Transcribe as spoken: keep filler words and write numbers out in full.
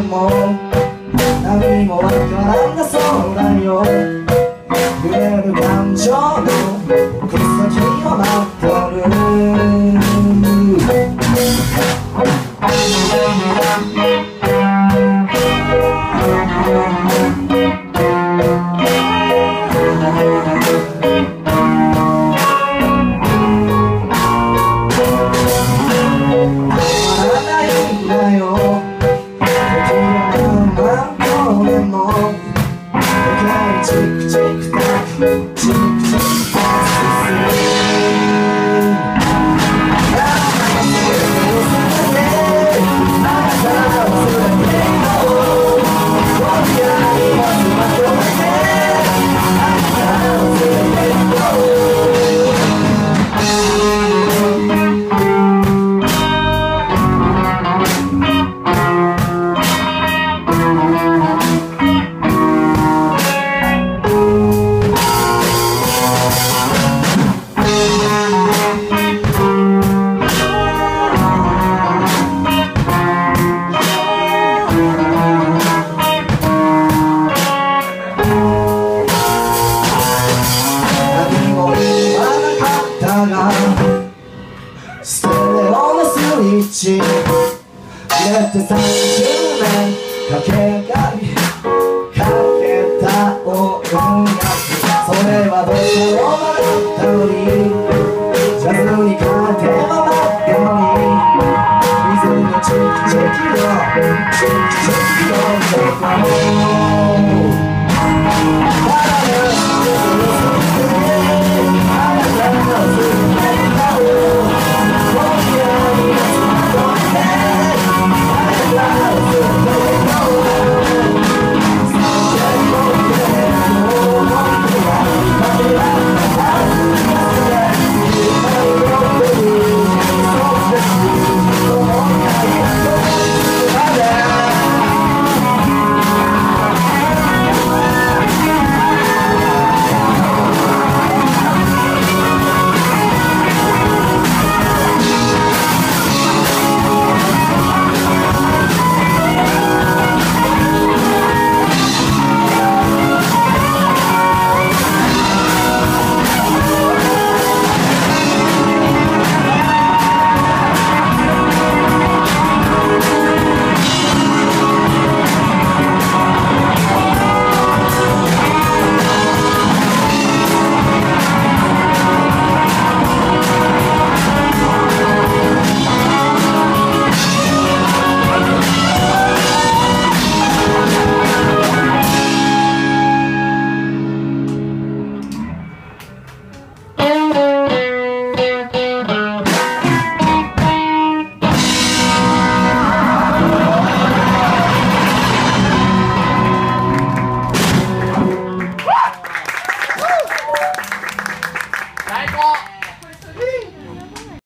も何もわからなそうだよ。揺れる感情の行く先を待ってる。チクチクタクチクチクタク進ステレオのスイッチ入れてさんじゅうねんかけがりかけた音楽、それはどこを曲がったのにジャズに変えては待ってのに水のチキチキのチキチキの